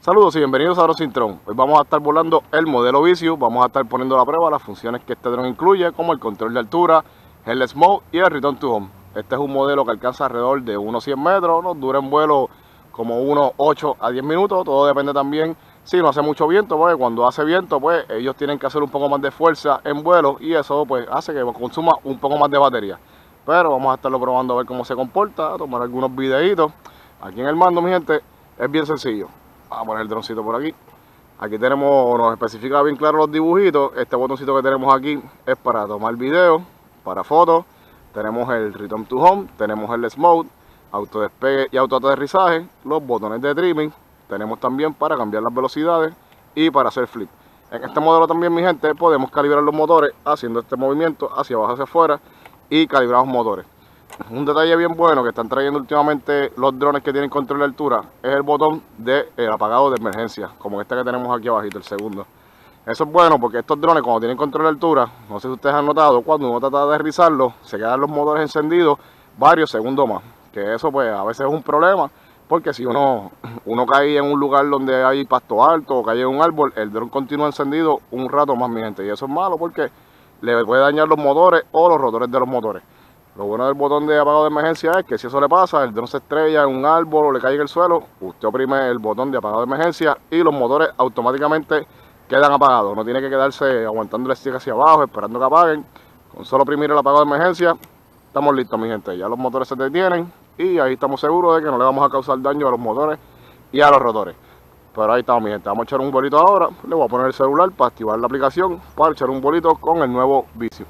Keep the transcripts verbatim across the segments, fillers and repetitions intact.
Saludos y bienvenidos a Aerosyntron. Hoy vamos a estar volando el modelo Vicious. Vamos a estar poniendo a la prueba las funciones que este dron incluye, como el control de altura, el Mode y el Return to Home. Este es un modelo que alcanza alrededor de unos cien metros, nos dura en vuelo como unos ocho a diez minutos. Todo depende también si no hace mucho viento, porque cuando hace viento, pues ellos tienen que hacer un poco más de fuerza en vuelo y eso pues hace que consuma un poco más de batería. Pero vamos a estarlo probando a ver cómo se comporta, a tomar algunos videitos. Aquí en el mando, mi gente, es bien sencillo. Vamos a poner el droncito por aquí. Aquí tenemos, nos especifica bien claro los dibujitos. Este botoncito que tenemos aquí es para tomar video, para fotos. Tenemos el Return to Home, tenemos el Mode, autodespegue y autoaterrizaje, los botones de trimming. Tenemos también para cambiar las velocidades y para hacer flip. En este modelo también, mi gente, podemos calibrar los motores haciendo este movimiento hacia abajo, hacia afuera y calibramos motores. Un detalle bien bueno que están trayendo últimamente los drones que tienen control de altura es el botón de el apagado de emergencia, como este que tenemos aquí abajito, el segundo. Eso es bueno porque estos drones, cuando tienen control de altura, no sé si ustedes han notado, cuando uno trata de aterrizarlo, se quedan los motores encendidos varios segundos más. Que eso pues a veces es un problema, porque si uno, uno cae en un lugar donde hay pasto alto o cae en un árbol, el dron continúa encendido un rato más, mi gente. Y eso es malo porque le puede dañar los motores o los rotores de los motores. Lo bueno del botón de apagado de emergencia es que si eso le pasa, el dron se estrella en un árbol o le cae en el suelo, usted oprime el botón de apagado de emergencia y los motores automáticamente quedan apagados. No tiene que quedarse aguantando el stick hacia abajo, esperando que apaguen. Con solo oprimir el apagado de emergencia, estamos listos, mi gente. Ya los motores se detienen y ahí estamos seguros de que no le vamos a causar daño a los motores y a los rotores. Pero ahí estamos, mi gente. Vamos a echar un bolito ahora. Le voy a poner el celular para activar la aplicación para echar un bolito con el nuevo Vicious.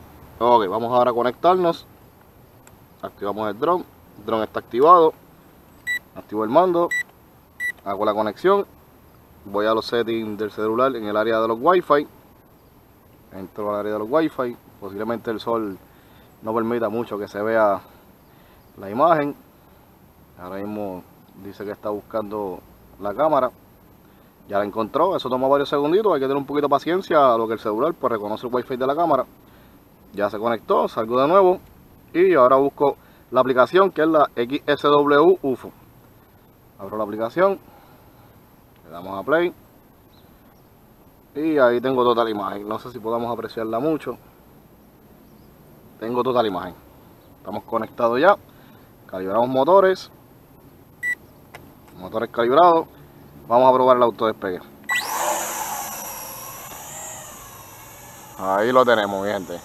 Ok, vamos ahora a conectarnos. Activamos el dron. El dron está activado. Activo el mando. Hago la conexión. Voy a los settings del celular en el área de los Wi-Fi. Entro al área de los Wi-Fi. Posiblemente el sol no permita mucho que se vea la imagen. Ahora mismo dice que está buscando la cámara. Ya la encontró. Eso toma varios segunditos. Hay que tener un poquito de paciencia a lo que el celular pues reconoce el Wi-Fi de la cámara. Ya se conectó, salgo de nuevo y ahora busco la aplicación que es la X S W U F O. Abro la aplicación, le damos a play y ahí tengo toda la imagen. No sé si podamos apreciarla mucho. Tengo toda la imagen. Estamos conectados ya. Calibramos motores. Motores calibrados. Vamos a probar el autodespegue. Ahí lo tenemos, mi gente.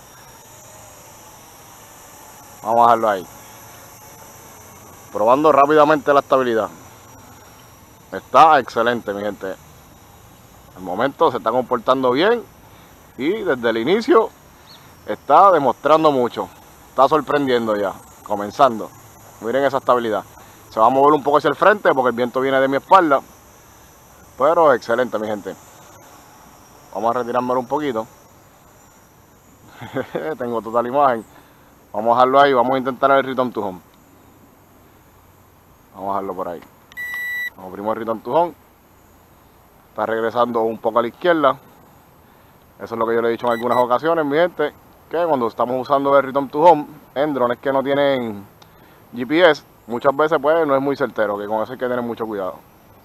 Vamos a dejarlo ahí. Probando rápidamente la estabilidad. Está excelente, mi gente. Al momento se está comportando bien. Y desde el inicio está demostrando mucho. Está sorprendiendo ya. Comenzando. Miren esa estabilidad. Se va a mover un poco hacia el frente porque el viento viene de mi espalda. Pero excelente, mi gente. Vamos a retirármelo un poquito. Tengo toda la imagen. Vamos a dejarlo ahí, vamos a intentar el Return to Home. Vamos a dejarlo por ahí. Vamos a oprimir el Return to Home. Está regresando un poco a la izquierda. Eso es lo que yo le he dicho en algunas ocasiones, mi gente. Que cuando estamos usando el Return to Home en drones que no tienen G P S, muchas veces pues no es muy certero, que con eso hay que tener mucho cuidado.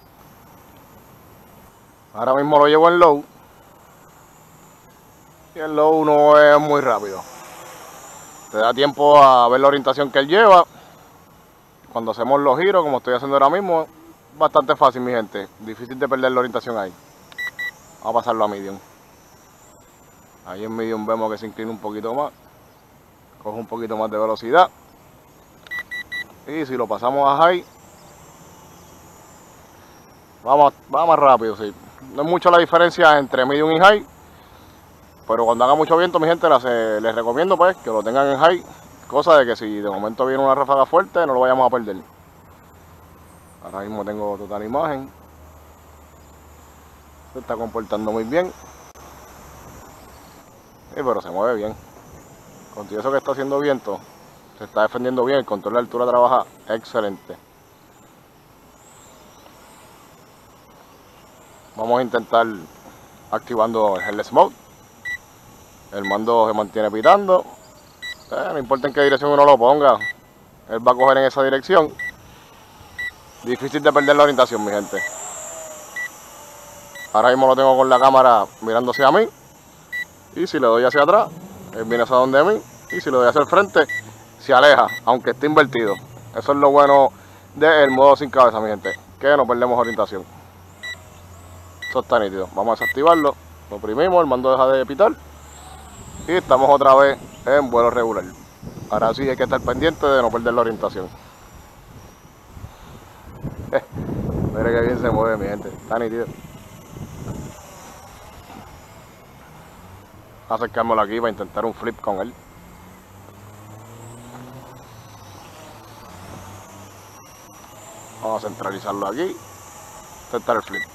Ahora mismo lo llevo en low. Y el low no es muy rápido. Te da tiempo a ver la orientación que él lleva. Cuando hacemos los giros, como estoy haciendo ahora mismo, bastante fácil, mi gente. Difícil de perder la orientación ahí. Vamos a pasarlo a medium. Ahí en medium vemos que se inclina un poquito más. Coge un poquito más de velocidad. Y si lo pasamos a high, vamos, va más rápido, sí. No es mucho la diferencia entre medium y high. Pero cuando haga mucho viento, mi gente, les, les recomiendo pues que lo tengan en high. Cosa de que si de momento viene una ráfaga fuerte, no lo vayamos a perder. Ahora mismo tengo total imagen. Se está comportando muy bien. Sí, pero se mueve bien. Con todo eso que está haciendo viento, se está defendiendo bien. El control de altura trabaja excelente. Vamos a intentar activando el Mode. El mando se mantiene pitando. Eh, no importa en qué dirección uno lo ponga, él va a coger en esa dirección. Difícil de perder la orientación, mi gente. Ahora mismo lo tengo con la cámara mirando hacia mí. Y si le doy hacia atrás, él viene hacia donde mí. Y si le doy hacia el frente, se aleja, aunque esté invertido. Eso es lo bueno del modo sin cabeza, mi gente, que no perdemos orientación. Eso está nítido. Vamos a desactivarlo. Lo oprimimos, el mando deja de pitar. Y estamos otra vez en vuelo regular. Ahora sí hay que estar pendiente de no perder la orientación. Eh, mire que bien se mueve, mi gente. Está nítido. Acercármelo aquí para intentar un flip con él. Vamos a centralizarlo aquí. Intentar el flip.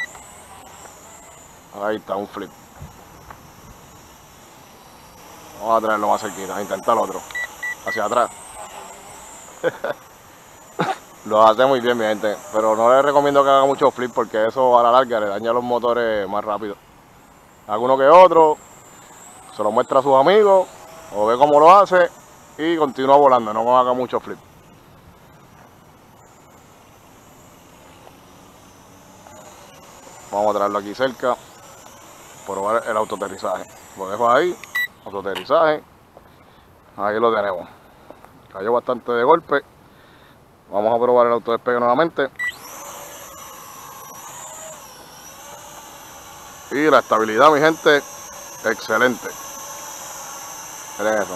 Ahí está, un flip. Vamos a traerlo más cerquita, a intentar otro. Hacia atrás. Lo hace muy bien, mi gente. Pero no les recomiendo que haga mucho flip porque eso a la larga le daña los motores más rápido. Alguno que otro. Se lo muestra a sus amigos. O ve cómo lo hace. Y continúa volando. No haga mucho flip. Vamos a traerlo aquí cerca. Probar el autoaterrizaje. Lo dejo ahí. Autoaterrizaje. Ahí lo tenemos. Cayó bastante de golpe. Vamos a probar el autodespegue nuevamente. Y la estabilidad, mi gente, excelente. Miren eso.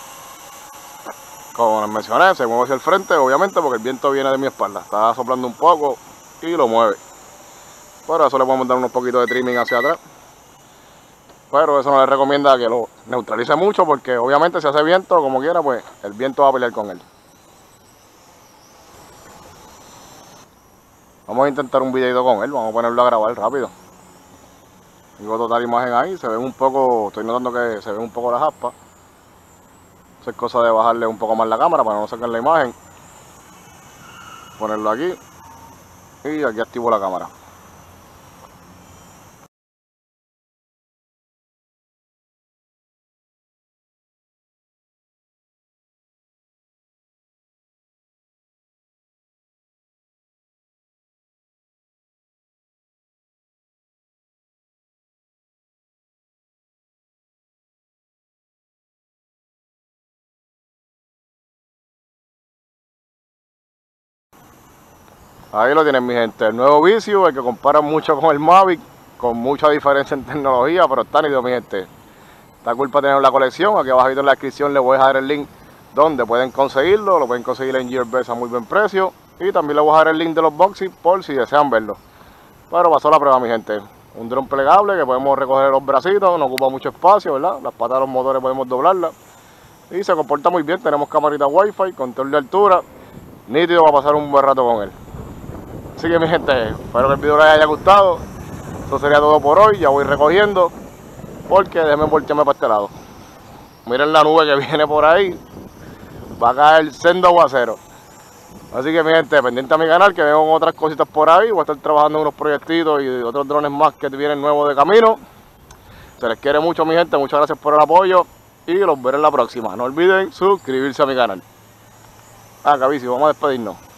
Como les mencioné, se mueve hacia el frente, obviamente, porque el viento viene de mi espalda. Está soplando un poco y lo mueve. Pero eso le podemos dar unos poquitos de trimming hacia atrás. Pero eso no le recomienda que lo neutralice mucho, porque obviamente si hace viento, como quiera, pues el viento va a pelear con él. Vamos a intentar un videito con él, vamos a ponerlo a grabar rápido. Digo total imagen ahí, se ven un poco, estoy notando que se ven un poco las aspas. Eso es cosa de bajarle un poco más la cámara para no sacar la imagen. Ponerlo aquí. Y aquí activo la cámara. Ahí lo tienen, mi gente, el nuevo Vizio, el que compara mucho con el Mavic, con mucha diferencia en tecnología, pero está nítido, mi gente. Está culpa de tener la colección. Aquí abajo en la descripción les voy a dejar el link donde pueden conseguirlo, lo pueden conseguir en Gearbest a muy buen precio, y también les voy a dejar el link de los boxes por si desean verlo. Pero pasó la prueba, mi gente. Un dron plegable que podemos recoger los bracitos, no ocupa mucho espacio, ¿verdad? Las patas de los motores podemos doblarlas y se comporta muy bien. Tenemos camarita wifi, control de altura, nítido, va a pasar un buen rato con él. Así que, mi gente, espero que el video les haya gustado. Eso sería todo por hoy. Ya voy recogiendo, porque déjenme voltearme para este lado. Miren la nube que viene por ahí. Va a caer sendo aguacero. Así que, mi gente, pendiente a mi canal, que veo otras cositas por ahí. Voy a estar trabajando en unos proyectitos y otros drones más que vienen nuevos de camino. Se les quiere mucho, mi gente. Muchas gracias por el apoyo y los veré en la próxima. No olviden suscribirse a mi canal. Ah, Cavicio, vamos a despedirnos.